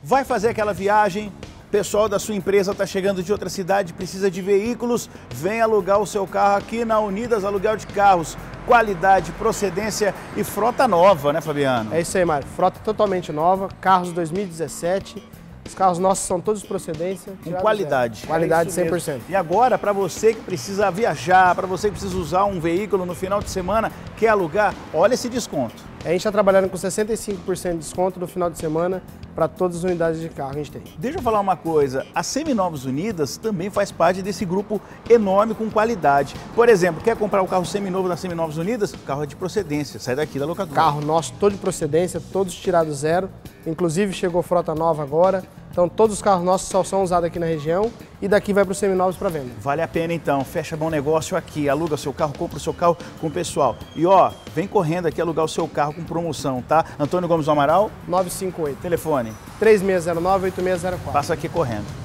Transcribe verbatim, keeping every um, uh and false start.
Vai fazer aquela viagem, o pessoal da sua empresa está chegando de outra cidade, precisa de veículos, vem alugar o seu carro aqui na Unidas Aluguel de Carros. Qualidade, procedência e frota nova, né, Fabiano? É isso aí, Mário. Frota totalmente nova, carros dois mil e dezessete. Os carros nossos são todos procedência. Com qualidade. Zero. Qualidade é cem por cento. E agora, para você que precisa viajar, para você que precisa usar um veículo no final de semana, quer alugar, olha esse desconto. A gente está trabalhando com sessenta e cinco por cento de desconto no final de semana para todas as unidades de carro que a gente tem. Deixa eu falar uma coisa, a Seminovos Unidas também faz parte desse grupo enorme com qualidade. Por exemplo, quer comprar o carro seminovo da Seminovos Unidas? O carro é de procedência, sai daqui da locadora. Carro nosso todo de procedência, todos tirados zero, inclusive chegou frota nova agora. Então todos os carros nossos só são usados aqui na região e daqui vai para os seminovos para venda. Vale a pena então, fecha bom negócio aqui, aluga seu carro, compra o seu carro com o pessoal. E ó, vem correndo aqui alugar o seu carro com promoção, tá? Antônio Gomes do Amaral. nove cinco oito. Telefone. três seis zero nove, oito seis zero quatro. Passa aqui correndo.